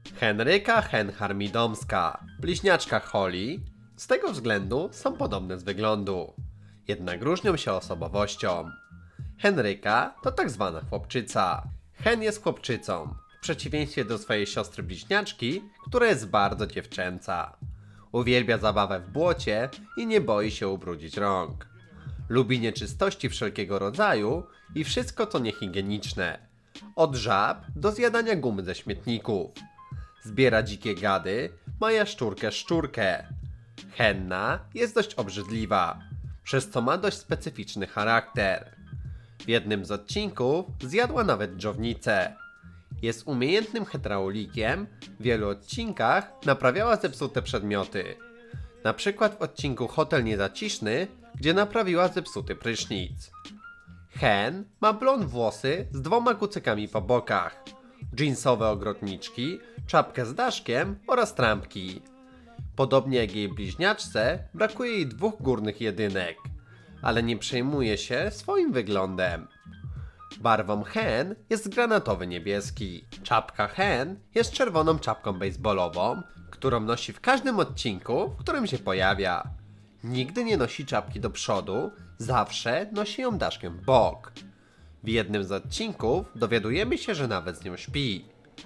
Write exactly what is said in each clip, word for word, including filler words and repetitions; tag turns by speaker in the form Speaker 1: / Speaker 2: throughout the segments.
Speaker 1: Henryka hen harmidomska, bliźniaczka Holly, z tego względu są podobne z wyglądu, jednak różnią się osobowością. Henryka to tak zwana chłopczyca. Hen jest chłopczycą, w przeciwieństwie do swojej siostry bliźniaczki, która jest bardzo dziewczęca. Uwielbia zabawę w błocie i nie boi się ubrudzić rąk. Lubi nieczystości wszelkiego rodzaju i wszystko co niehigieniczne. Od żab do zjadania gumy ze śmietników. Zbiera dzikie gady, ma jaszczurkę szczurkę. Henna jest dość obrzydliwa, przez co ma dość specyficzny charakter. W jednym z odcinków zjadła nawet dżownicę. Jest umiejętnym hydraulikiem, w wielu odcinkach naprawiała zepsute przedmioty. Na przykład w odcinku Hotel Niezaciszny, gdzie naprawiła zepsuty prysznic. Hen ma blond włosy z dwoma kucykami po bokach, dżinsowe ogrodniczki, czapkę z daszkiem oraz trampki. Podobnie jak jej bliźniaczce, brakuje jej dwóch górnych jedynek, ale nie przejmuje się swoim wyglądem. Barwą hen jest granatowy niebieski. Czapka hen jest czerwoną czapką baseballową, którą nosi w każdym odcinku, w którym się pojawia. Nigdy nie nosi czapki do przodu, zawsze nosi ją daszkiem w bok. W jednym z odcinków dowiadujemy się, że nawet z nią śpi.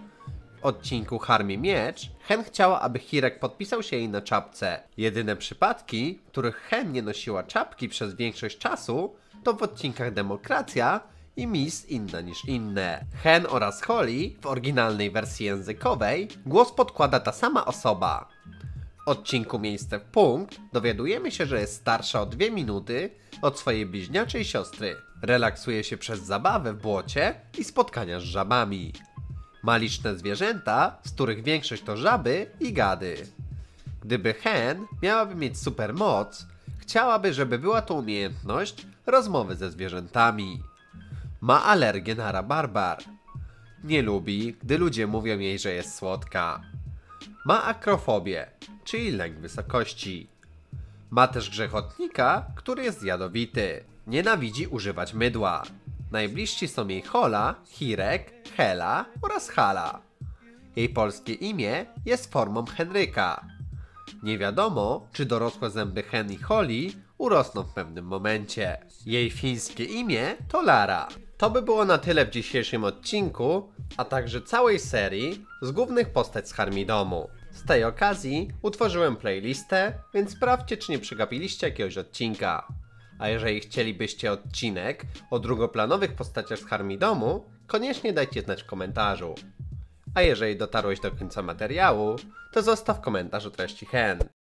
Speaker 1: W odcinku Harmi Miecz hen chciała, aby Hirek podpisał się jej na czapce. Jedyne przypadki, w których hen nie nosiła czapki przez większość czasu, to w odcinkach Demokracja i Miss Inna niż inne. Hen oraz Holly w oryginalnej wersji językowej głos podkłada ta sama osoba. W odcinku Miejsce w punkt dowiadujemy się, że jest starsza o dwie minuty od swojej bliźniaczej siostry. Relaksuje się przez zabawę w błocie i spotkania z żabami. Ma liczne zwierzęta, z których większość to żaby i gady. Gdyby hen miałaby mieć super moc, chciałaby, żeby była to umiejętność rozmowy ze zwierzętami. Ma alergię na rabarbar. Nie lubi, gdy ludzie mówią jej, że jest słodka. Ma akrofobię, czyli lęk wysokości. Ma też grzechotnika, który jest jadowity. Nienawidzi używać mydła. Najbliżsi są jej Hola, Hirek, Hela oraz Hala. Jej polskie imię jest formą Henryka. Nie wiadomo, czy dorosłe zęby Hen i Holly urosną w pewnym momencie. Jej fińskie imię to Lara. To by było na tyle w dzisiejszym odcinku, a także całej serii z głównych postać z Harmidomu. Z tej okazji utworzyłem playlistę, więc sprawdźcie, czy nie przegapiliście jakiegoś odcinka. A jeżeli chcielibyście odcinek o drugoplanowych postaciach z Harmidomu, koniecznie dajcie znać w komentarzu. A jeżeli dotarłeś do końca materiału, to zostaw komentarz o treści hen.